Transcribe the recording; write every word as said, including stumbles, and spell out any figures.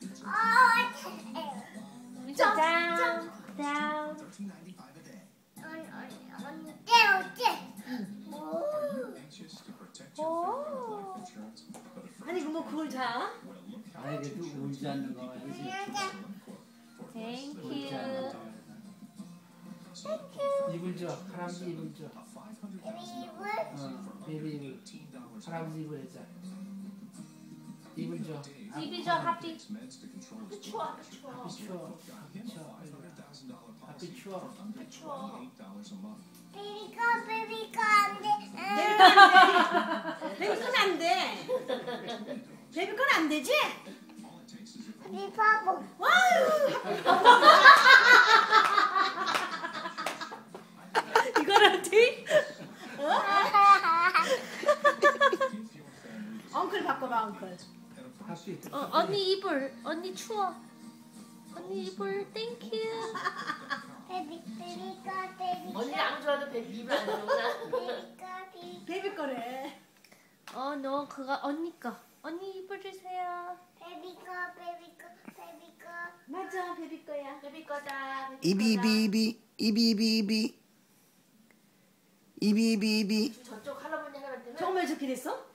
점, down, down. 오. 아니 이거 뭐 그걸 자? 아이 그래도 울지 않는 거 알지? Thank 울지 you. 않는 거. 이불 줘. 할아버지 이불 줘. 어, 베이비 이불. 할아버지 이불 해자. 이불 줘. 입이 저 하피. 하피 추워, 하피 추워. 앞이 추워. 앞이 추워. 앞이 추워. 하피 추워. 베비가 베비가 안 돼. 베비 건 안 돼. 베비 건 안 되지? 베비 바보. 이거는 돼? 엉클 바꿔봐 엉클. 앞이. 어, 언니 이불. 언니 추워. 언니 이불. Thank you. 베비 베비가 베비. 언니 안 좋아도 베비 입을 안 좋구나. 베비가 베비. 베비 거래. 어, 너 그거 언니 거. 언니 이불 주세요. 베비가 베비가 베비가. 맞아 베비 거야. 베비 거다. 베비 이비비비 이비비비 이비비비 거다. 저쪽 할아버지 할아버지는 정말 좋게 됐어?